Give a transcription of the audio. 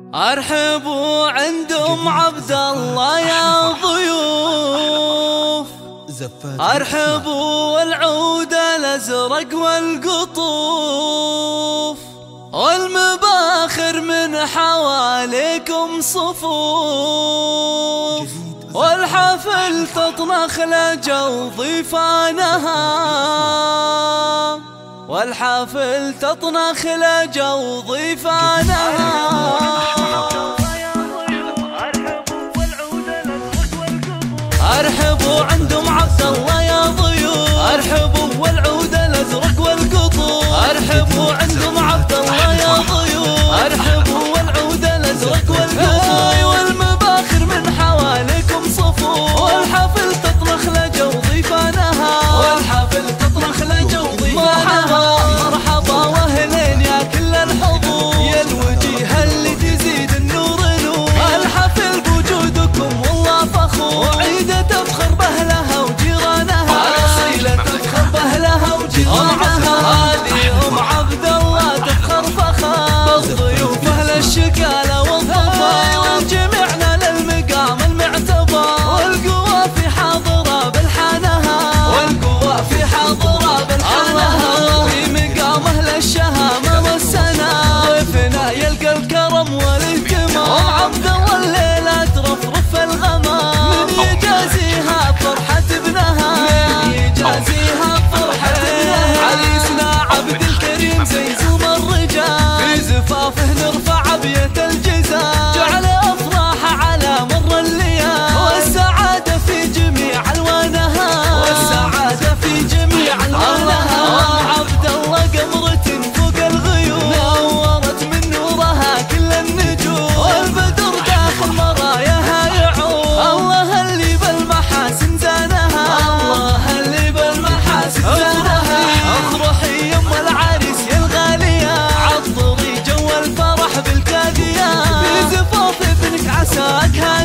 ارحبوا عند ام عبد الله يا ضيوف، ارحبوا والعود الازرق والقطوف، والمباخر من حواليكم صفوف، والحفل تطنخ لجو ضيفانها، والحفل تطنخ لجو ضيفانها. ارحبوا عند ام عبد الله يا ضيوف، ارحبوا والعود الازرق والقطوف، ارحبوا عند ام عبد الله يا ضيوف، ارحبوا والعود الازرق والقطوف، والمباخر من حواليكم صفوف، والحفل تطرخ لجو ضيفانها، والحفل تطرخ لجو ضيفانها. مرحبا واهلين يا كل الحضور، يا الوجيه اللي تزيد النور نور، الحفل بوجودكم والله فخور، وعيدة تفخر بأهلها وجيرانها، أصيلة تفخر بأهلها وجيرانها، هذه أم عبد الله تفخر فخر بالضيوف أهل الشكالة والظفر، وجميعنا للمقام المعتبر، والقوة في حاضرة بالحانها، والقوة في حاضرة بالحانها، في مقام أهل الشهامة والسنا، ضيفنا يلقى الكرم والاهتمام، أم عبد الله الليلة ترفرف الغمام، من يجازيها بفرحة ابنها، من يجازيها بفرحة ابنها، عريسنا عبد الكريم زي زوم الرجال، في زفافه نرفع ابية الجزال، جعل افراح على مر الليال، والسعادة في جميع الوانها، والسعادة في جميع الوانها. عبد الله قمرة فوق الغيوم، نورت من نورها كل النجوم، والبدر داخل مراياها يعوم، الله اللي بالمحاسن زانها، الله اللي بالمحاسن زانها. افرحي يم العريس يا الغالية، عطري جو الفرح بالكادية، في زفاف ابنك عساك